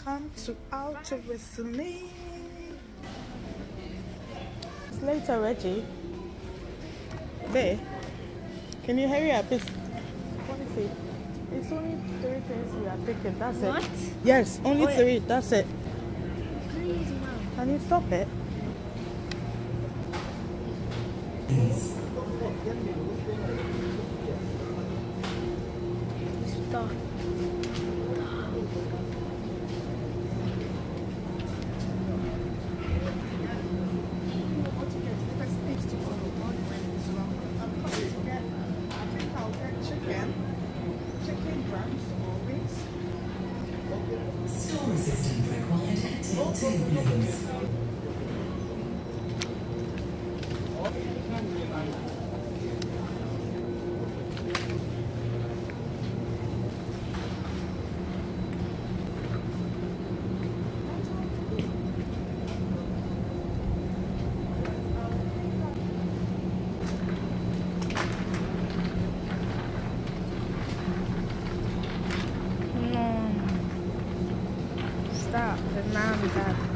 Come to out with me. It's later, Reggie. Babe, can you hurry up? It's, let me see. It's only 3 things we are picking. That's What? it. Yes, only 3. That's it. Please, Mom. Can you stop it? Stop. Store assistant required at till 2, please. Stop. The mom, Dad.